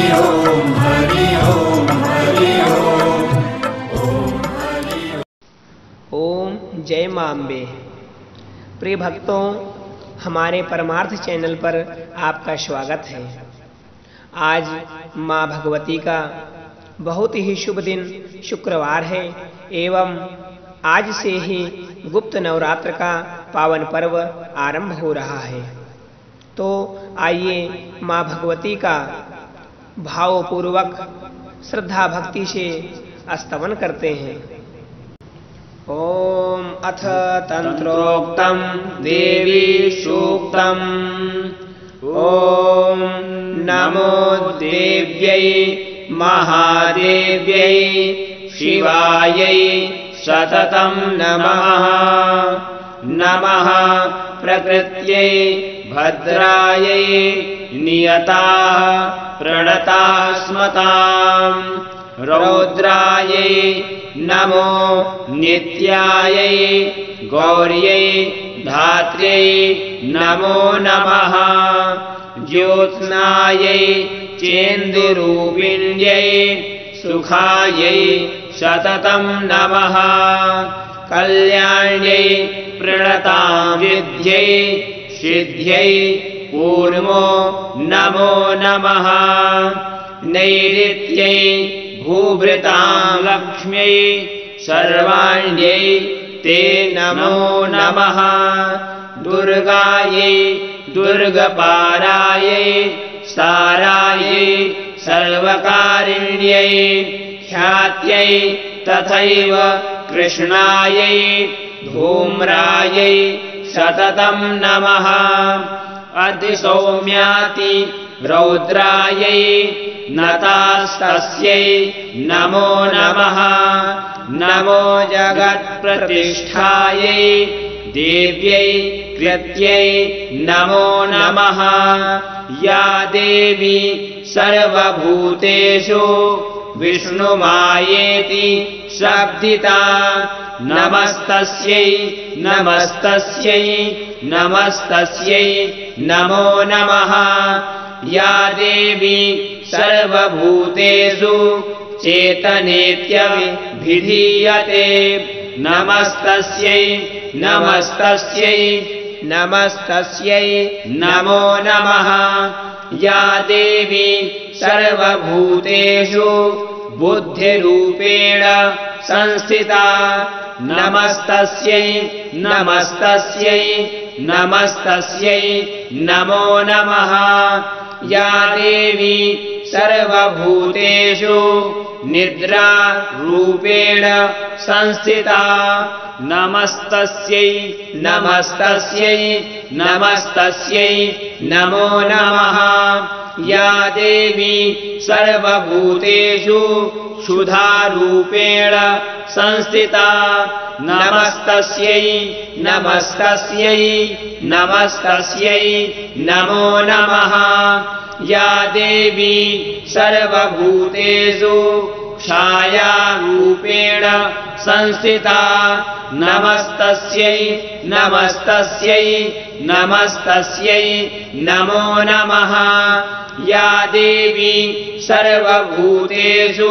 ओम हरि ओम हरि ओम। ओम जय मां अम्बे। प्रिय भक्तों, हमारे परमार्थ चैनल पर आपका स्वागत है। आज मां भगवती का बहुत ही शुभ दिन शुक्रवार है एवं आज से ही गुप्त नवरात्र का पावन पर्व आरंभ हो रहा है। तो आइए मां भगवती का भावपूर्वक श्रद्धा भक्ति से स्तवन करते हैं। ओम अथ तंत्रोक्तम देवी सूक्तम। ओम नमो देव्यै महादेव्यै शिवायै सततं नमः। नमः प्रकृत्यै भद्रायै नियताः प्रणताः स्मताम्। रौद्रायै नमो नित्यायै गौर्यै धात्र्यै नमो नमः। ज्योत्स्नायै चेन्दुरूपिण्यै सुखायै सततं नमः। कल्याण्यै प्रणतां विद्यै सिद्ध्यै कूर्मो नमो नमः। नैऋत्यै भूभृतां लक्ष्म्यै सर्वाण्यै ते नमो नमः। दुर्गायै दुर्गपारायै सारायै सर्वकारिण्यै ख्यात्यै तथैव कृष्णायै धूम्रायै सततं नमः। अतिसौम्याति रौद्रायै नतास्तस्यै नमो नमः। नमो जगत्प्रतिष्ठायै देव्यै कृत्यै नमो नमः। या देवी सर्वभूतेषु विष्णुमायेति शब्दिता नमस्तस्यै नमस्तस्यै नमस्तस्यै नमो नमः। या देवी सर्वभूतेषु चेतनेत्यभिधीयते नमस्तस्यै नमस्तस्यै नमस्तस्यै नमो नमः। या देवी सर्वभूतेषु बुद्धिरूपेण संस्थिता नमस्तस्यै नमस्तस्यै नमस्तस्यै नमो नमः। या देवी सर्वभूतेषु निद्रारूपेण संस्थिता नमस्तस्यै नमस्तस्यै नमस्तस्यै नमो नमः। या देवी सर्वभूतेषु क्षुधारूपेण संस्थिता नमस्तस्यै नमस्तस्यै नमस्तस्यै नमो नमः। या देवी सर्वभूतेषु छायारूपेण संस्थिता नमस्तस्यै नमस्तस्यै नमस्तस्यै नमो नमः। या देवी सर्वभूतेषु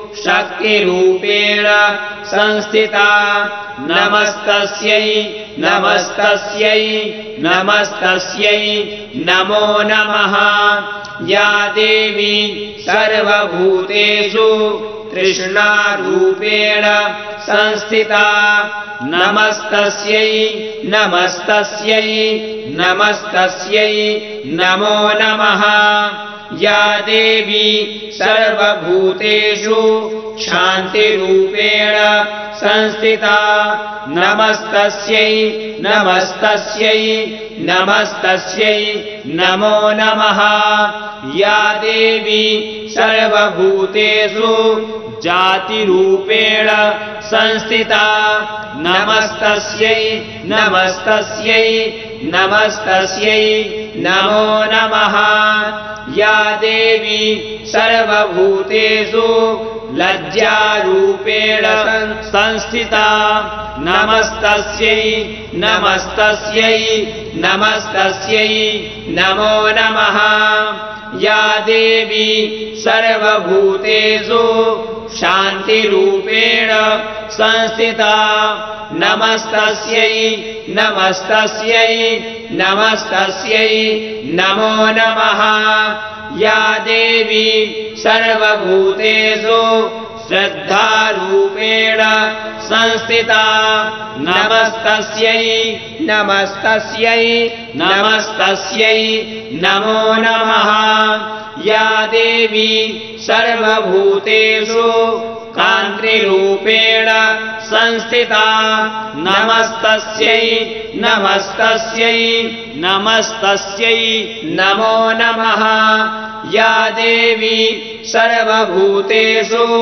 शक्तिरूपेण संस्थिता नमस्तस्यै नमस्तस्यै नमस्तस्यै नमो नमः। या देवी सर्वभूतेषु तृष्णारूपेण संस्थिता नमस्तस्यै नमस्तस्यै नमस्तस्यै नमो नमः। या देवी सर्वभूतेषु शान्तिरूपेण संस्थिता नमस्तस्यै नमस्तस्यै नमस्तस्यै नमो नमः। या देवी सर्वभूतेषु जातिरूपेण संस्थिता नमस्तस्यै नमस्तस्यै नमस्तस्यै नमो नमः। या देवी सर्वभूतेषु लज्जारूपेण संस्थिता नमस्तस्यै नमस्तस्यै नमस्तस्यै नमो नमः। या देवी सर्वभूतेषु शान्तिरूपेण संस्थिता नमस्तस्यै नमस्तस्यै नमस्तस्यै नमो नमः। या देवी सर्वभूतेषु श्रद्धारूपेण संस्थिता नमस्तस्यै नमस्तस्यै नमस्तस्यै नमो नमः। या देवी सर्वभूतेषु कान्तिरूपेण संस्थिता नमस्तस्यै नमस्तस्यै नमस्तस्यै नमो नमः। या देवी सर्वभूतेषु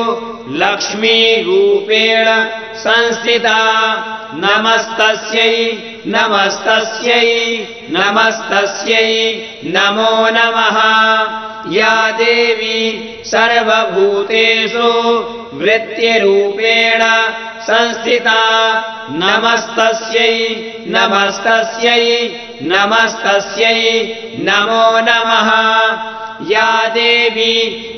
लक्ष्मीरूपेण संस्थिता नमस्तस्यै नमस्तस्यै नमस्तस्यै नमो नमः। या देवी सर्वभूतेषु वृत्तिरूपेण संस्थिता नमस्तस्यै नमस्तस्यै नमस्तस्यै नमो नमः। या देवी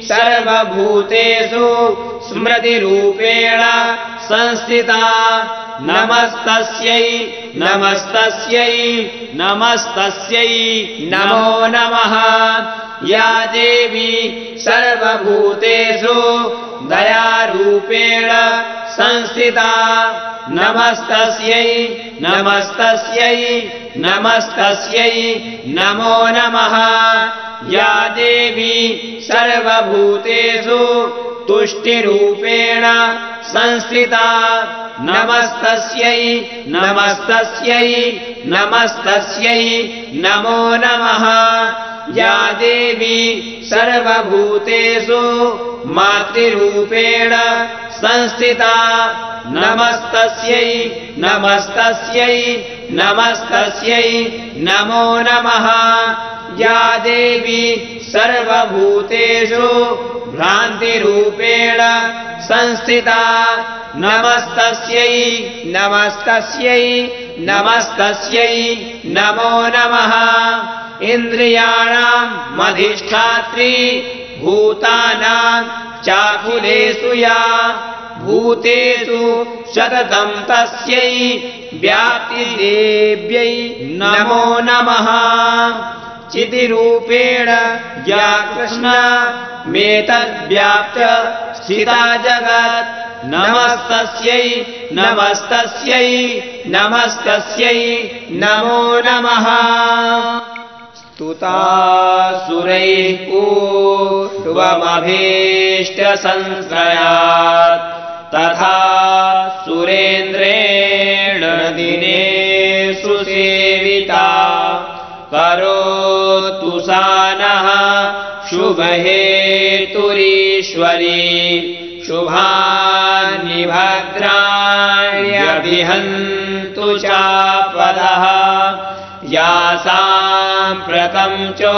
सर्वभूतेषु स्मृतिरूपेण संस्थिता नमस्तस्यै नमस्तस्यै नमस्तस्यै नमो नमः। या देवी सर्वभूतेषु दयारूपेण संस्थिता नमस्तस्यै नमस्तस्यै नमस्तस्यै नमो नमः। या देवी सर्वभूतेषु तुष्टिरूपेण संस्थिता नमस्तस्यै नमस्तस्यै नमस्तस्यै नमो नमः। या देवी सर्वभूतेषु मातृरूपेण संस्थिता नमस्तस्यै नमस्तस्यै नमस्तस्यै नमो नमः। या देवी सर्वभूतेषु भ्रान्तिरूपेण संस्थिता नमस्तस्यै नमस्तस्यै नमस्तस्यै नमो नमः। इन्द्रियाणां मधिष्ठात्री भूतानां चाखिलेषु या भूतेषु सततं तस्यै व्याप्तिदेव्यै नमो नमः। चितिरूपेण या कृष्णा मेतद्व्याप्त स्थिता जगत् नमस्तस्यै नमस्तस्यै नमस्तस्यै नमो नमः। स्तुतासुरैः पूर्वमभीष्टसंश्रयात् तथा सुरेन्द्रेण दिनेषु सेविता करोतु सा नः शुभहेतुरीश्वरी शुभानि भद्राण्यभिहन्तु चापदः। या साम्प्रतं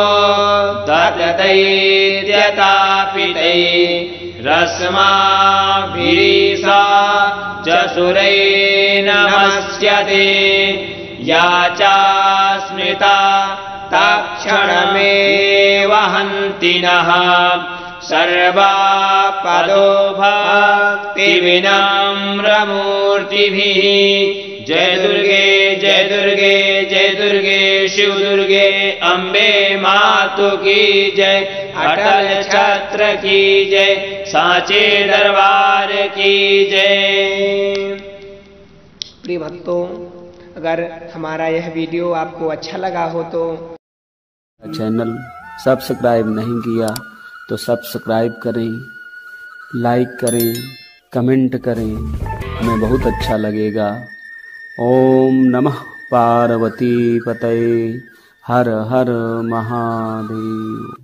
चोदतैर्यतापितैः रस्माभिरीसा च सुरैः नमस्यते। या चास्मृता तत्क्षणमेव हन्ति नः सर्वापदो भक्तिविनम्रमूर्तिभिः। जय दुर्गे जय दुर्गे जय दुर्गे शिव दुर्गे अम्बे मातु की जय। अटल छत्र की जय सांचे दरबार की जय। प्रिय भक्तों, अगर हमारा यह वीडियो आपको अच्छा लगा हो तो चैनल सब्सक्राइब नहीं किया तो सब्सक्राइब करें, लाइक करें, कमेंट करें, हमें बहुत अच्छा लगेगा। ओम नमः पार्वती पतये हर हर महादेव।